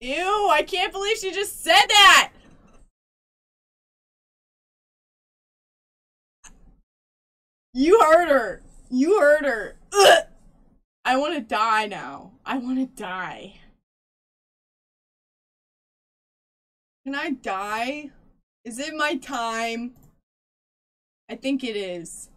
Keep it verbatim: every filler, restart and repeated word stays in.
Ew, I can't believe she just said that! You heard her. You heard her. Ugh! I want to die now. I want to die. Can I die? Is it my time? I think it is.